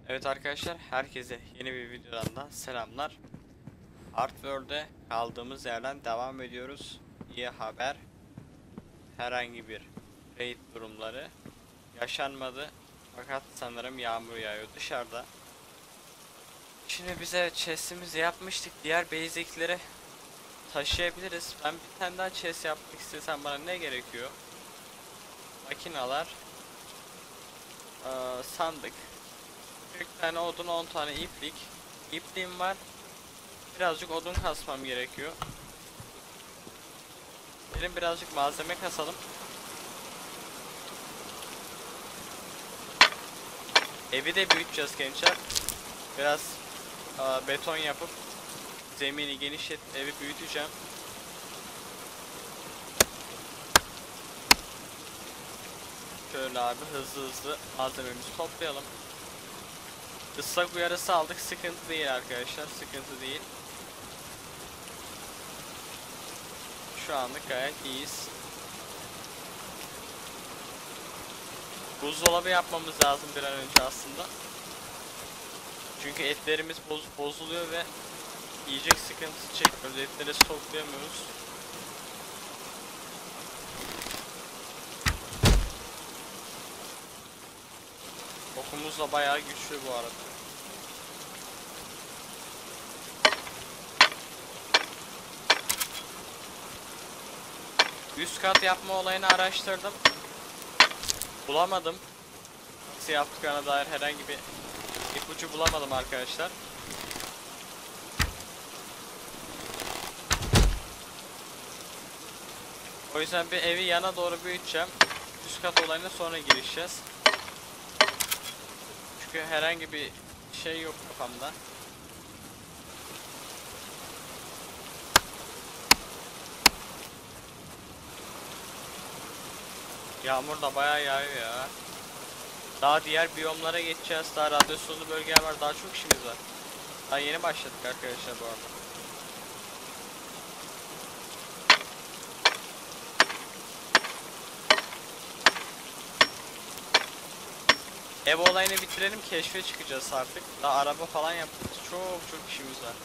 Evet arkadaşlar, herkese yeni bir videodan da selamlar. Artworld'e kaldığımız yerden devam ediyoruz. İyi haber, herhangi bir raid durumları yaşanmadı. Fakat sanırım yağmur yağıyor dışarıda. Şimdi biz evet chest'imizi yapmıştık. Diğer basic'leri taşıyabiliriz. Ben bir tane daha chest yapmak istesem bana ne gerekiyor? Makinalar, sandık, 40 tane odun, 10 tane iplik. İpliğim var. Birazcık odun kasmam gerekiyor. Gelin birazcık malzeme kasalım. Evi de büyüteceğiz gençler. Biraz beton yapıp zemini genişletip evi büyüteceğim. Şöyle abi hızlı malzememizi toplayalım. Islak uyarısı aldık. Sıkıntı değil arkadaşlar. Sıkıntı değil. Şu anlık gayet iyiyiz. Buzdolabı yapmamız lazım bir an önce aslında. Çünkü etlerimiz bozuluyor ve yiyecek sıkıntısı çekiyoruz. Etleri stoklayamıyoruz. Okumuz da bayağı güçlü bu arada. Üst kat yapma olayını araştırdım. Bulamadım. Nasıl yaptıklarına dair herhangi bir ipucu bulamadım arkadaşlar. O yüzden bir evi yana doğru büyüteceğim. Üst kat olayına sonra girişeceğiz. Çünkü herhangi bir şey yok kafamda. Yağmur da bayağı yağıyor ya. Daha diğer biyomlara geçeceğiz. Daha radyasyonlu bölgeler var. Daha çok işimiz var. Daha yeni başladık arkadaşlar bu arada. Ev olayını bitirelim, keşfe çıkacağız artık. Daha araba falan yapacağız. Çok işimiz var.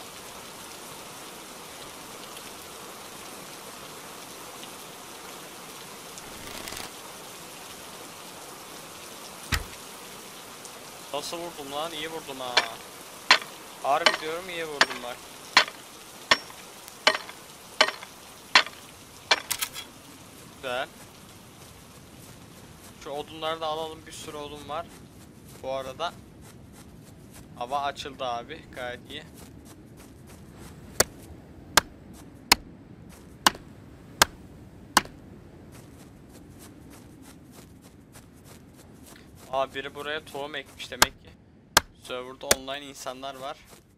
Nasıl vurdum lan? İyi vurdum ha. Harbi diyorum, iyi vurdum bak. Güzel. Şu odunları da alalım, bir sürü odun var. Bu arada hava açıldı abi, gayet iyi. Aa, biri buraya tohum ekmiş demek ki. Serverda online insanlar var.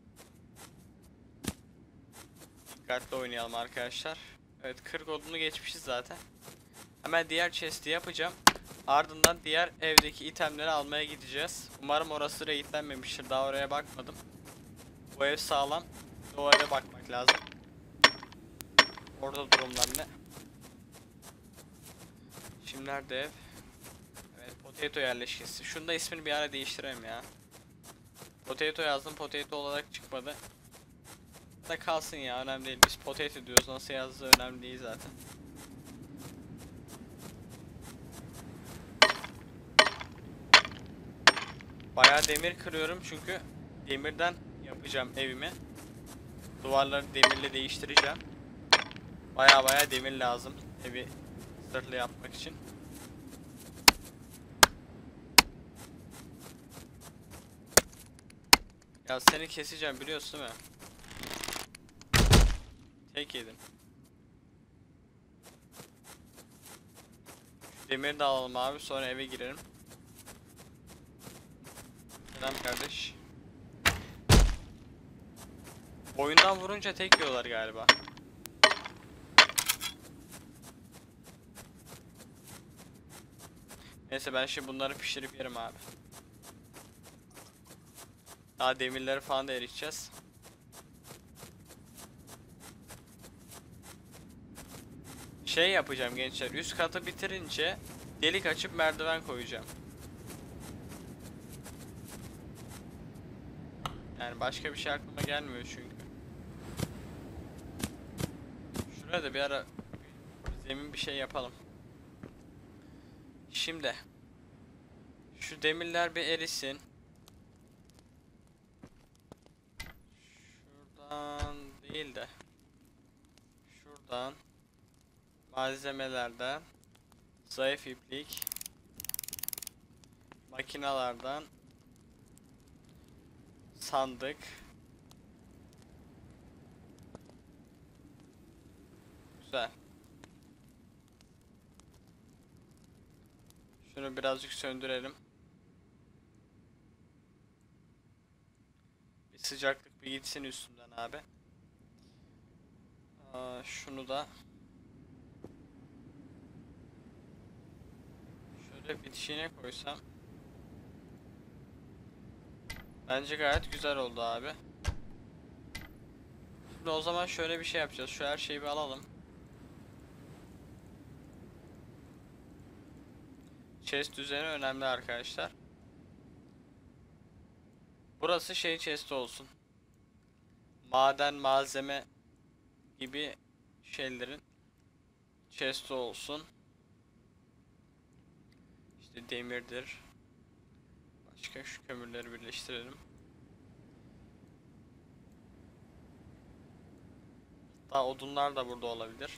Dikkatli oynayalım arkadaşlar. Evet, 40 odunu geçmişiz zaten. Hemen diğer chest'i yapacağım. Ardından diğer evdeki itemleri almaya gideceğiz. Umarım orası raidlenmemiştir. Daha oraya bakmadım. Bu ev sağlam. O eve bakmak lazım. Orada durumlar ne? Şimdi nerede ev? Evet, Potato yerleşkesi. Şunu da ismini bir ara değiştirelim ya. Potato yazdım. Potato olarak çıkmadı. Da kalsın ya, önemli değil. Biz potato diyoruz. Nasıl yazdığı önemli değil zaten. Bayağı demir kırıyorum çünkü demirden yapacağım evimi. Duvarları demirle değiştireceğim. Bayağı demir lazım evi zırhlı yapmak için. Ya seni keseceğim, biliyorsun değil mi? Tek yedim. Şu demiri de alalım abi, sonra eve girelim. Selam kardeş. Oyundan vurunca tek yiyorlar galiba. Neyse, ben şimdi bunları pişirip yerim abi. Daha demirleri falan da eriteceğiz. Şey yapacağım gençler, üst katı bitirince delik açıp merdiven koyacağım. Yani başka bir şey aklıma gelmiyor çünkü. Şuraya da bir ara zemin bir şey yapalım. Şimdi şu demirler bir erisin. Şuradan değil de şuradan malzemelerden zayıf iplik, makinalardan sandık. Güzel. Şunu birazcık söndürelim. Bir sıcaklık bir gitsin üstünden abi. Şunu da şöyle bitişine koysam. Bence gayet güzel oldu abi. Şimdi o zaman şöyle bir şey yapacağız. Şu her şeyi bir alalım. Chest düzeni önemli arkadaşlar. Burası şey chest olsun. Maden, malzeme gibi şeylerin chest olsun. İşte demirdir. Başka şu kömürleri birleştirelim. Hatta odunlar da burada olabilir.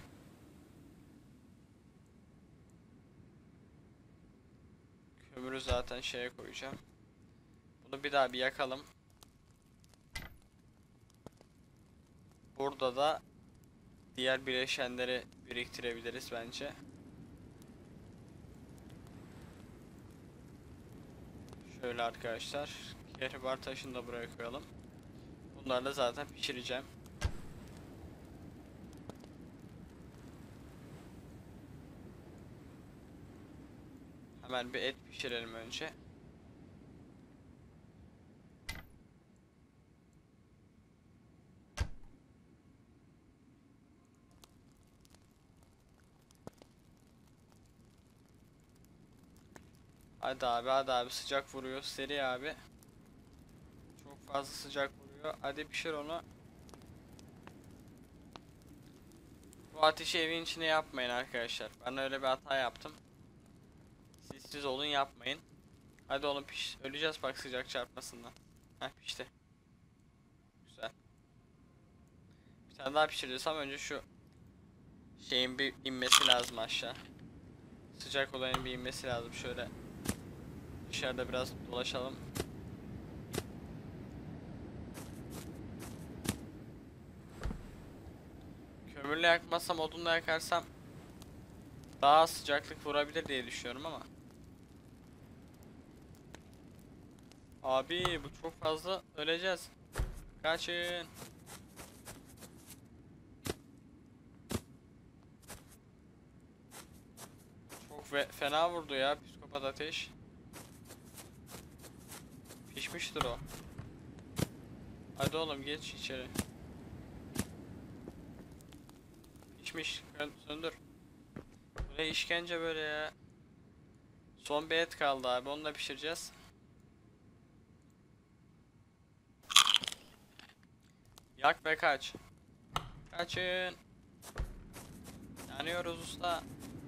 Kömürü zaten şeye koyacağım. Bunu bir daha bir yakalım. Burada da diğer bileşenleri biriktirebiliriz bence. Şöyle arkadaşlar. Kehribar taşını da buraya koyalım. Bunlarla zaten pişireceğim. Hemen bir et pişirelim önce. Hadi abi, hadi abi, sıcak vuruyor seri abi. Çok fazla sıcak vuruyor. Hadi pişir onu. Bu ateşi evin içine yapmayın arkadaşlar. Ben öyle bir hata yaptım. Siz olun, yapmayın. Hadi oğlum piş. Öleceğiz bak sıcak çarpmasından. Heh, pişti. Güzel. Bir tane daha pişireceğiz ama önce şu şeyin bir inmesi lazım aşağı. Sıcak olayın bir inmesi lazım. Şöyle dışarıda biraz dolaşalım. Kömürle yakmasam, odunla yakarsam daha sıcaklık vurabilir diye düşünüyorum ama. Abi bu çok fazla, öleceğiz. Kaçın. Çok fena vurdu ya psikopat ateş. Pişmiştir o. Hadi oğlum geç içeri. Pişmiş. Söndür. Bu ne işkence böyle ya. Son bir et kaldı abi, onu da pişireceğiz. Yak ve kaç. Kaçın. Yanıyoruz usta.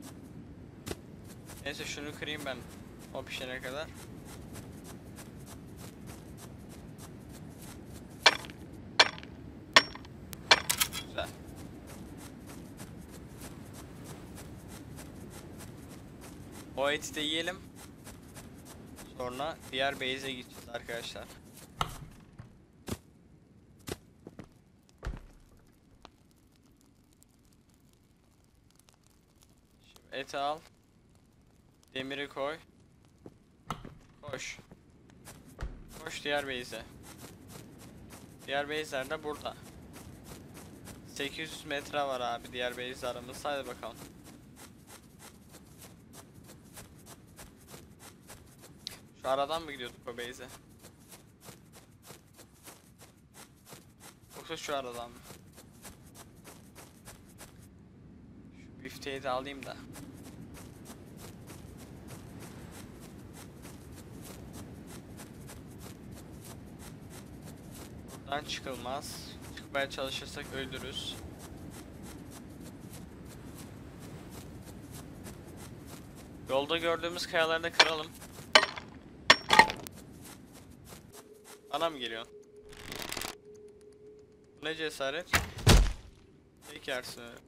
Neyse şunu kırayım ben o pişene kadar. Güzel. O eti de yiyelim. Sonra diğer base'e gideceğiz arkadaşlar. Şimdi eti al. Demiri koy. Koş. Koş diğer base'e. Diğer base'ler de burada. 800 metre var abi diğer base aramızda. Hadi bakalım. Şu aradan mı gidiyorduk o base'e? Yoksa şu aradan mı? Şu bifteyi de alayım da. Buradan çıkılmaz. Çıkmaya çalışırsak ölürüz. Yolda gördüğümüz kayaları da kıralım. Bana mı geliyorsun? Bu ne cesaret? Tek yersin öyle.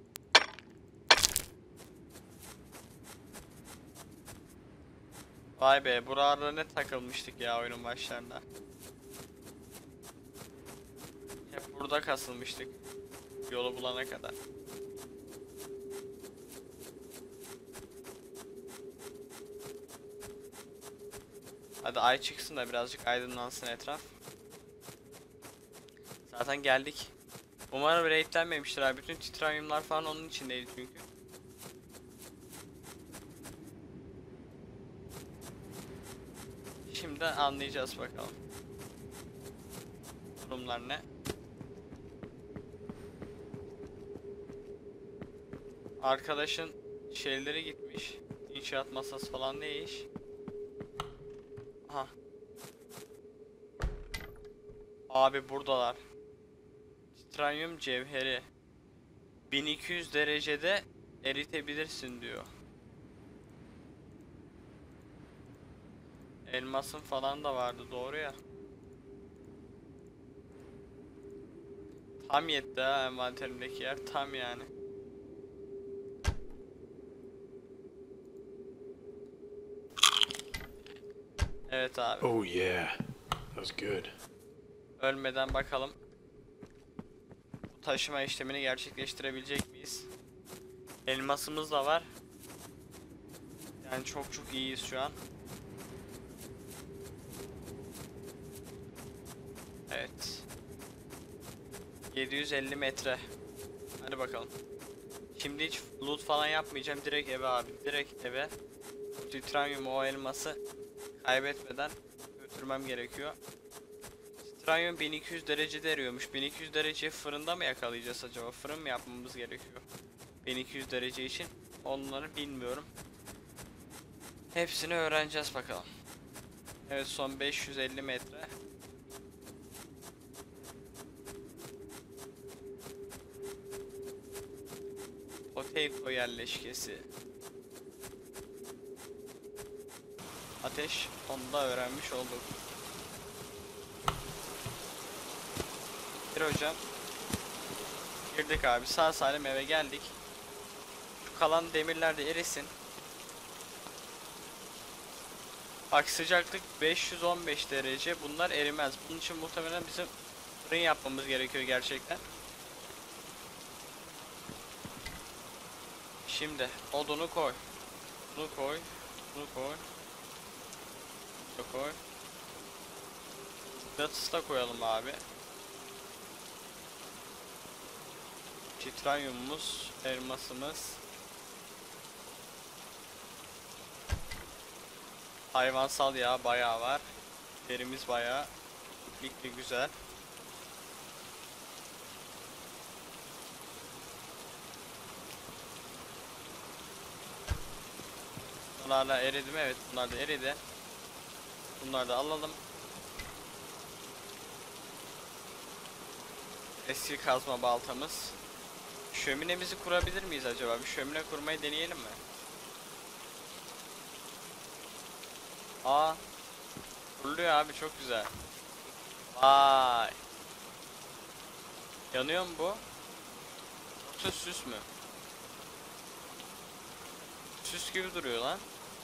Vay be, buralarda ne takılmıştık ya oyunun başlarında. Hep burada kasılmıştık. Yolu bulana kadar. Hadi ay çıksın da birazcık aydınlansın etraf. Zaten geldik. Umarım raidlenmemiştir abi. Bütün titranyumlar falan onun içindeydi çünkü. Şimdi anlayacağız bakalım. Durumlar ne? Arkadaşın şeyleri gitmiş. İnşaat masası falan ne iş? Aha. Abi buradalar. Titranyum cevheri. 1200 derecede eritebilirsin diyor. Elmasın falan da vardı, doğru ya. Tam yetti ha, envanterimdeki yer tam yani. Evet abi. Oh yeah, that was good. Ölmeden bakalım. Bu taşıma işlemini gerçekleştirebilecek miyiz? Elmasımız da var. Yani çok iyiyiz şu an. Evet. 750 metre. Hadi bakalım. Şimdi hiç loot falan yapmayacağım. Direkt eve abi. Direkt eve. Titranyum, o elması kaybetmeden götürmem gerekiyor. Titranyum 1200 derecede eriyormuş. 1200 dereceyi fırında mı yakalayacağız acaba? Fırın mı yapmamız gerekiyor? 1200 derece için. Onları bilmiyorum. Hepsini öğreneceğiz bakalım. Evet, son 550 metre. Potato yerleşkesi. Ateş, onu da öğrenmiş olduk. Bir hocam. Girdik abi, sağ salim eve geldik. Şu kalan demirler de erisin. Bak, sıcaklık 515 derece, bunlar erimez. Bunun için muhtemelen bizim fırın yapmamız gerekiyor gerçekten. Şimdi odunu koy. Bunu koy. Bunu koy. Bunu koy. Yatısı da koyalım abi. Titranyumumuz, elmasımız. Hayvansal yağ bayağı var. Derimiz bayağı iplikli, güzel. Bunlarla eridi mi? Evet, bunlar da eridi. Bunları da alalım. Eski kazma baltamız. Şöminemizi kurabilir miyiz acaba? Bir şömine kurmayı deneyelim mi? Aa, kuruluyor abi, çok güzel. Vay. Yanıyor mu bu? Yoksa süs mü? Süs gibi duruyor lan.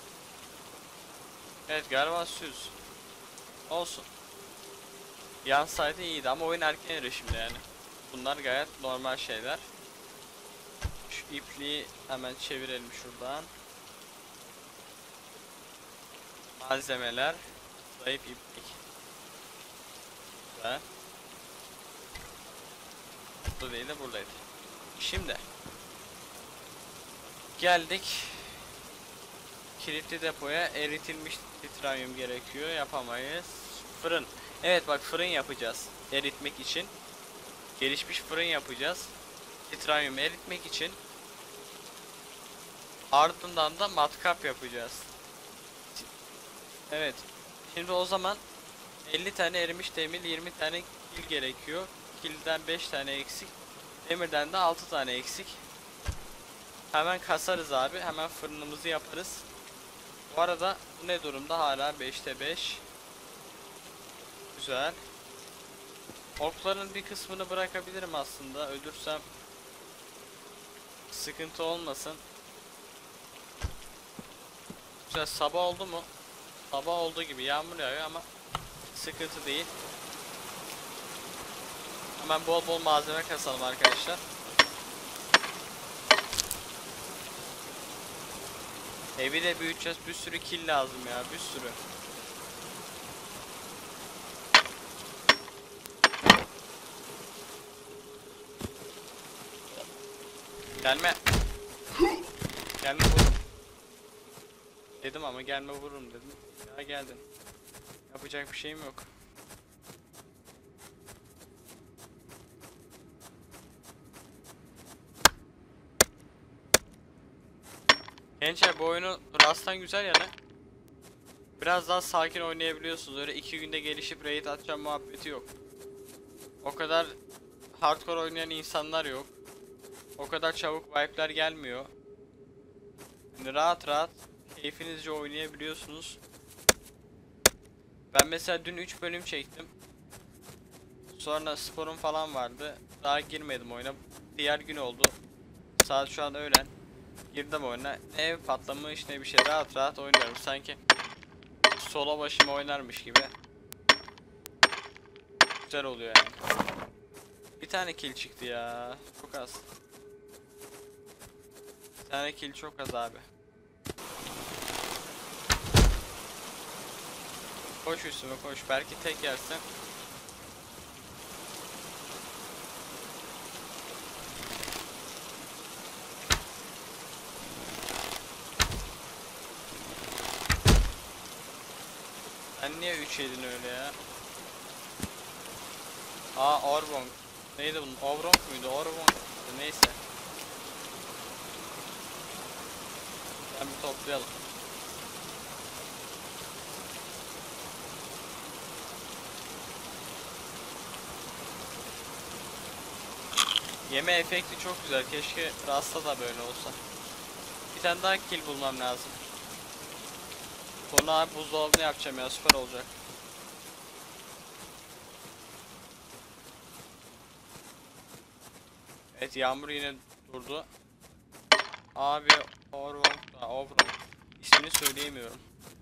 Evet, galiba süs. Olsun. Yansaydı iyiydi ama oyun erken erişimde yani. Bunlar gayet normal şeyler. Şu ipliği hemen çevirelim şuradan. Malzemeler. Zayıf iplik. Güzel. Burada değil de buradaydı. Şimdi geldik. Kilitli depoya eritilmiş titranyum gerekiyor. Yapamayız. Fırın. Evet bak, fırın yapacağız. Eritmek için. Gelişmiş fırın yapacağız. Titranyumu eritmek için. Ardından da matkap yapacağız. Evet. Şimdi o zaman 50 tane erimiş demir, 20 tane kil gerekiyor. Kilden 5 tane eksik. Demirden de 6 tane eksik. Hemen kasarız abi. Hemen fırınımızı yaparız. Bu arada bu ne durumda? Hala 5'te 5. Güzel. Okların bir kısmını bırakabilirim aslında. Ölürsem sıkıntı olmasın. Güzel. Sabah oldu mu? Sabah olduğu gibi yağmur yağıyor ama sıkıntı değil. Hemen bol bol malzeme kasalım arkadaşlar. Evi de büyüteceğiz. Bir sürü kill lazım ya. Bir sürü. Gelme. Gelme vururum. Dedim ama gelme vururum dedim. Ya geldin. Yapacak bir şeyim yok. Gençler bu oyunu Rust'tan güzel yanı biraz daha sakin oynayabiliyorsunuz. Öyle 2 günde gelişip raid atacağım muhabbeti yok. O kadar hardcore oynayan insanlar yok. O kadar çabuk wipe'ler gelmiyor. Yani rahat rahat keyfinizce oynayabiliyorsunuz. Ben mesela dün 3 bölüm çektim. Sonra sporum falan vardı. Daha girmedim oyuna. Diğer gün oldu. Saat şu an öğlen. Girdim oyuna. Ne ev patlamış ne bir şey. Rahat rahat oynuyorum. Sanki solo başıma oynarmış gibi. Güzel oluyor yani. Bir tane kill çıktı ya. Çok az. Bir tane kill çok az abi. Koş üstüme koş. Belki tek yersin. Sen niye 3 yedin öyle ya? Aa Orbong. Neydi bunun? Obrong muydu? Orbong. Neyse. Ben bir toplayalım. Yeme efekti çok güzel. Keşke Rust'ta da böyle olsa. Bir tane daha kill bulmam lazım. Sonra abi buzdolabını yapacağım ya, süper olacak. Evet yağmur yine durdu. Abi Orvong ismini söyleyemiyorum.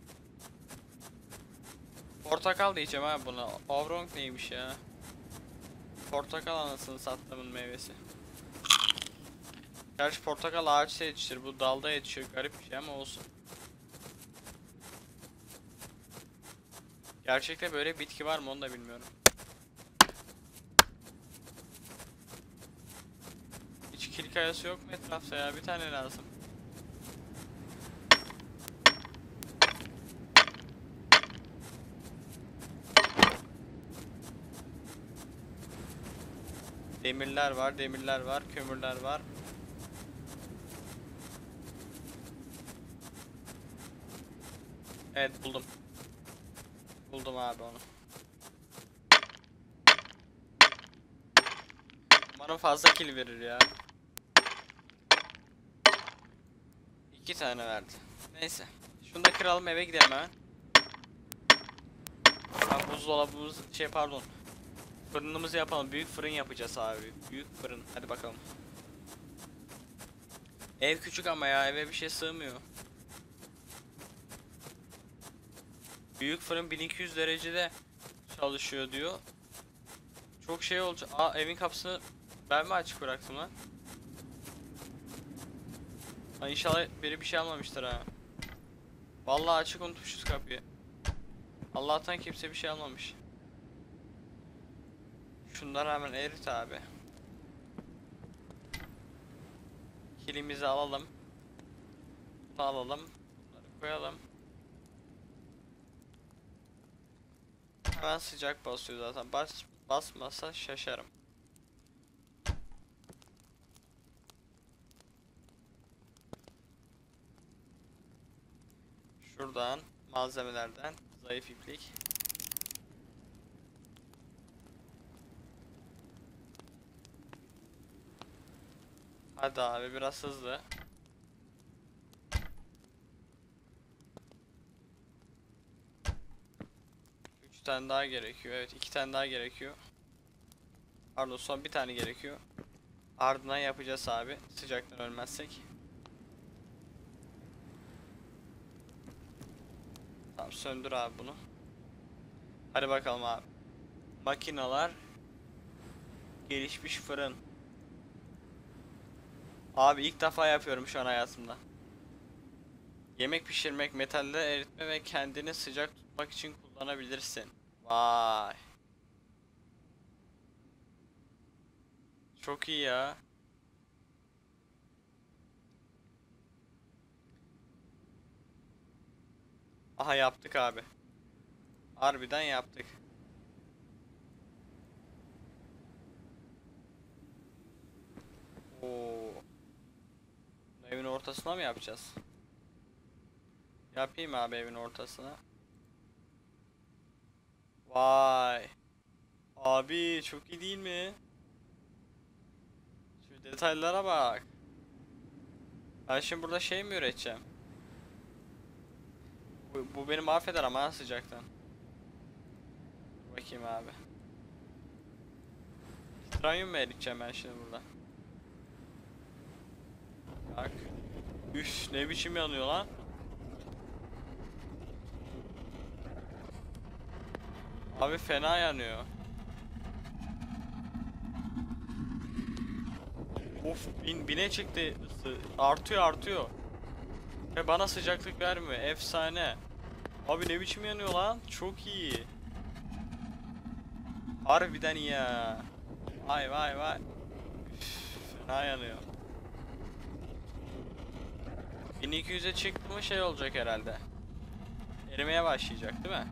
Portakal diyeceğim abi buna. Orvong neymiş ya? Portakal anasını sattığımın meyvesi. Gerçi portakal ağaçta yetişir. Bu dalda yetişiyor. Garip bir şey ama olsun. Gerçekte böyle bitki var mı onu da bilmiyorum. Hiç kil kayası yok mu etrafta ya? Bir tane lazım. Demirler var, demirler var, kömürler var. Evet buldum. Buldum abi onu. Umarım fazla kill verir ya. 2 tane verdi. Neyse. Şunu da kıralım, eve gidelim hemen. Buzdolabımız pardon. Fırınımızı yapalım. Büyük fırın yapacağız abi. Büyük fırın. Hadi bakalım. Ev küçük ama ya, eve bir şey sığmıyor. Büyük fırın 1200 derecede çalışıyor diyor. Çok şey olacak. Aa, evin kapısını ben mi açık bıraktım lan? Ha, İnşallah biri bir şey almamıştır ha. Vallahi açık unutmuşuz kapıyı. Allah'tan kimse bir şey almamış. Şunları hemen erit abi. Kilimizi alalım. Bunu alalım. Bunları koyalım. Hemen sıcak basıyor zaten. Basmasa şaşarım. Şuradan malzemelerden zayıf iplik. Hadi abi biraz hızlı. Üç tane daha gerekiyor. Evet, 2 tane daha gerekiyor. Pardon, son bir tane gerekiyor. Ardından yapacağız abi. Sıcaktan ölmezsek. Tamam, söndür abi bunu. Hadi bakalım abi. Makinalar. Gelişmiş fırın. Abi ilk defa yapıyorum şu an hayatımda. Yemek pişirmek, metalde eritme ve kendini sıcak tutmak için kullanabilirsin. Vay. Çok iyi ya. Aha, yaptık abi. Harbiden yaptık. Oo. Evin ortasına mı yapacağız? Yapayım abi evin ortasına. Vay. Abi çok iyi değil mi? Şu detaylara bak. Ben şimdi burada şey mi üreteceğim? Bu beni mahveder ama ha, sıcaktan. Dur bakayım abi. Titranyum mu eriteceğim ben şimdi burada? Bak. Üf, ne biçim yanıyor lan? Abi fena yanıyor. Of, bine çıktı ısı. Artıyor. Ve bana sıcaklık vermiyor. Efsane. Abi ne biçim yanıyor lan? Çok iyi. Harbiden iyi ya. Vay. Üf, fena yanıyor. 1200'e çıktı mı şey olacak herhalde. Erimeye başlayacak değil mi?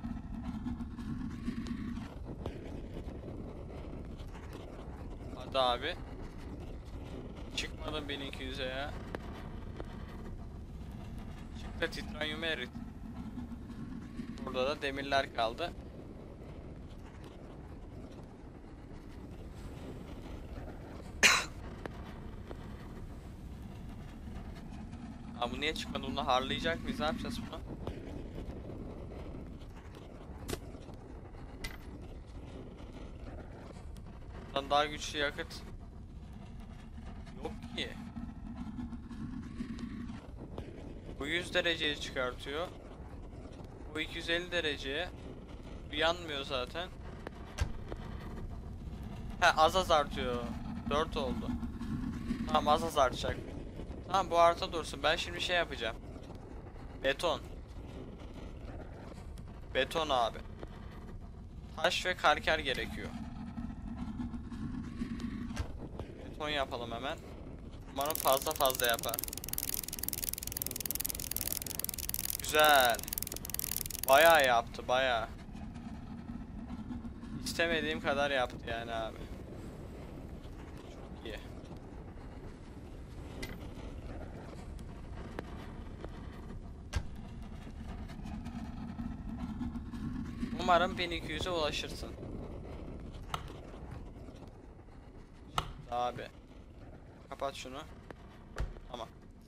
Hadi abi. Çıkmadım 1200'e ya. Çık da titranyumu erit. Burada da demirler kaldı. Aa, bu niye çıkmadı? Bunu harlayacak mıyız? Ne yapacağız bunu? Bundan daha güçlü yakıt yok ki. Bu 100 dereceye çıkartıyor. Bu 250 dereceye. Bu yanmıyor zaten. He, az artıyor. 4 oldu. Tamam, az artacak. Tamam, bu arta dursun. Ben şimdi şey yapacağım. Beton. Beton abi. Taş ve kalker gerekiyor. Beton yapalım hemen. Umarım fazla yapar. Güzel. Bayağı yaptı, bayağı. İstemediğim kadar yaptı yani abi. Çok iyi. Umarım 1200'e ulaşırsın. Abi. Kapat şunu. Tamam.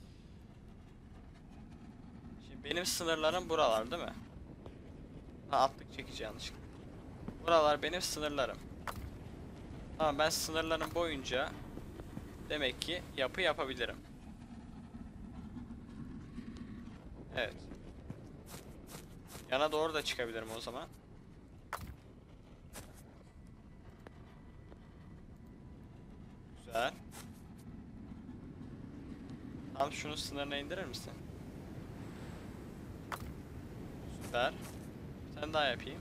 Şimdi benim sınırlarım buralar değil mi? Ha, atlık çekici yanlışlıkla. Buralar benim sınırlarım. Tamam, ben sınırlarım boyunca demek ki yapı yapabilirim. Evet. Yana doğru da çıkabilirim o zaman. Güzel. Tam şunun sınırına indirir misin? Süper. Bir tane daha yapayım.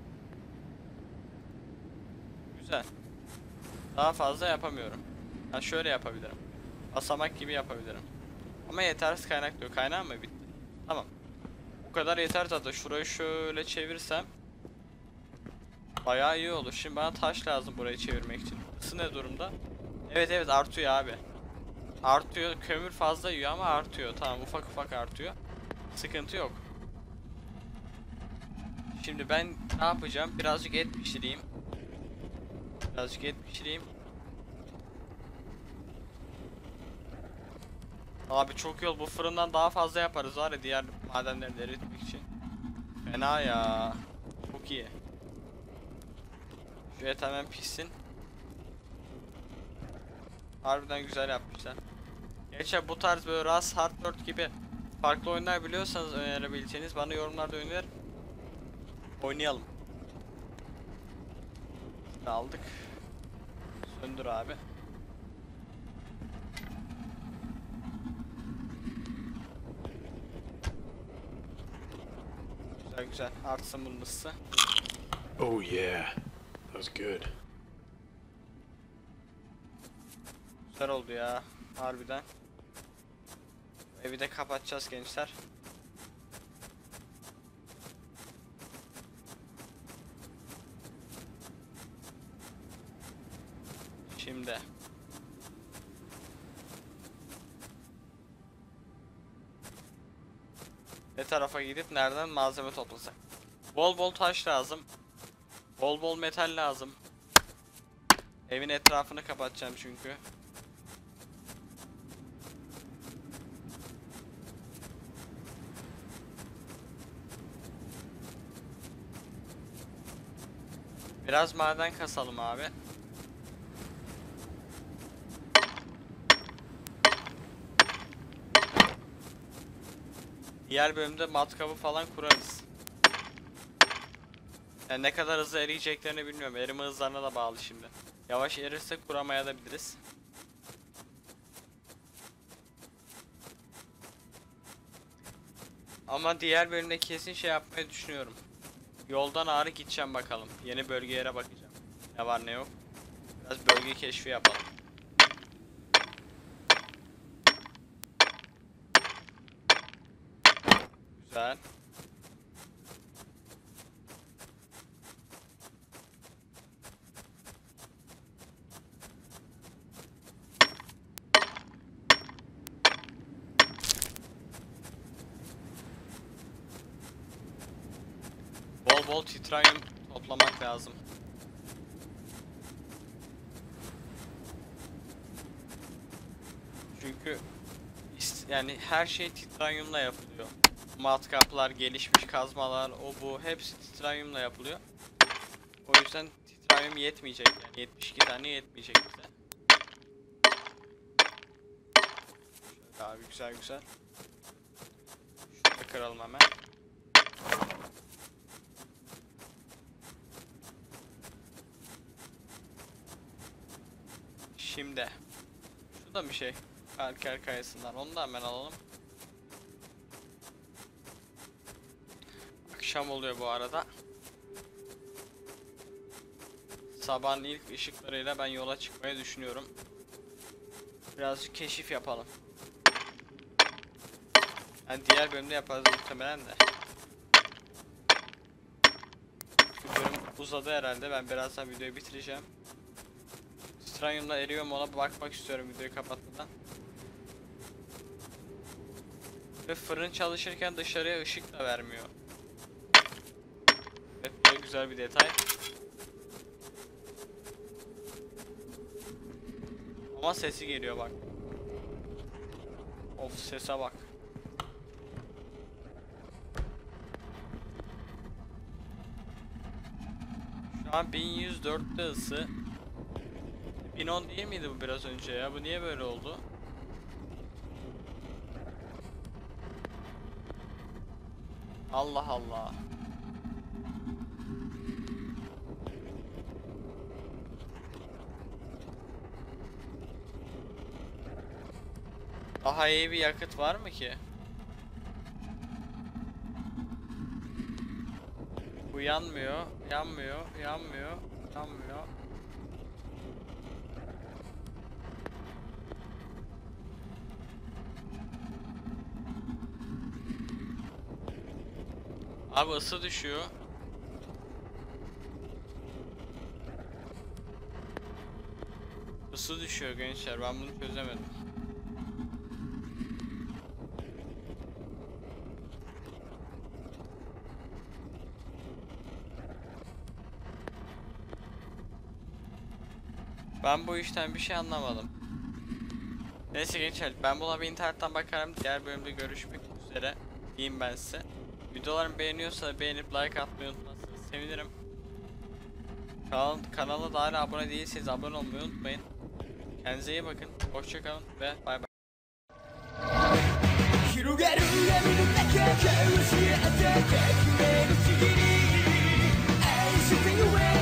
Güzel. Daha fazla yapamıyorum. Ha, şöyle yapabilirim. Basamak gibi yapabilirim. Ama yetersiz kaynak diyor. Kaynağım mı bitti? Tamam. Bu kadar yeter zaten. Şurayı şöyle çevirsem bayağı iyi olur. Şimdi bana taş lazım burayı çevirmek için. Isı ne durumda? Evet artıyor abi. Artıyor. Kömür fazla yiyor ama artıyor. Tamam, ufak artıyor. Sıkıntı yok. Şimdi ben ne yapacağım? Birazcık et pişireyim. Abi çok yol, bu fırından daha fazla yaparız var ya diğer madenleri de eritmek için. Fena ya. Çok iyi. Şu et hemen pişsin. Harbiden güzel yapmışlar. Gençler bu tarz böyle Rust, Hard 4 gibi farklı oyunlar biliyorsanız önerebileceğiniz bana yorumlarda öner. Oynayalım. Aldık. Söndür abi. Güzel güzel. Artsın bunun ısısı. Oh yeah, that was good. Güzel oldu ya. Harbiden. Evi de kapatacağız gençler. Şimdi. Ne tarafa gidip nereden malzeme toplasak? Bol bol taş lazım. Bol bol metal lazım. Evin etrafını kapatacağım çünkü. Biraz maden kasalım abi. Diğer bölümde matkabı falan kurarız. Yani ne kadar hızlı eriyeceklerini bilmiyorum. Erime hızlarına da bağlı şimdi. Yavaş erirse kuramaya da biliriz. Ama diğer bölümde kesin şey yapmayı düşünüyorum. Yoldan ağrı gideceğim bakalım. Yeni bölgelere bakacağım. Ne var ne yok. Biraz bölge keşfi yapalım. Güzel. Bol bol titanyum toplamak lazım. Çünkü yani her şey titanyumla yapılıyor. Matkaplar, gelişmiş kazmalar, o bu hepsi titanyumla yapılıyor. O yüzden titanyum yetmeyecek yani 72 tane yetmeyecek bize. Şöyle abi güzel güzel. Şunu da kıralım hemen. Şimdi şu da bir şey. Kalker kayasından onu da hemen alalım. Akşam oluyor bu arada. Sabahın ilk ışıklarıyla ben yola çıkmayı düşünüyorum. Birazcık keşif yapalım. Yani diğer bölümde yaparız muhtemelen de. Bu bölüm uzadı herhalde. Ben birazdan videoyu bitireceğim. Stranyum'da eriyor mu ona bakmak istiyorum videoyu kapatmadan. Ve fırın çalışırken dışarıya ışık da vermiyor. Evet, bu da güzel bir detay. Ama sesi geliyor bak. Of, sese bak. Şu an 1104'te ısı. 1010 değil miydi bu biraz önce ya? Bu niye böyle oldu? Allah Allah. Daha iyi bir yakıt var mı ki? Bu yanmıyor, yanmıyor, yanmıyor, yanmıyor. Abi ısı düşüyor. Isı düşüyor gençler, ben bunu çözemedim. Ben bu işten bir şey anlamadım. Neyse gençler, ben buna bir internetten bakarım. Diğer bölümde görüşmek üzere diyeyim ben size. Videolarımı beğeniyorsa beğenip like atmayı unutmazsanız sevinirim. Kanala da hala abone değilseniz abone olmayı unutmayın. Kendinize iyi bakın. Hoşça kalın ve bay bay. 広がる闇の中交わし合って革命の次に愛してゆえ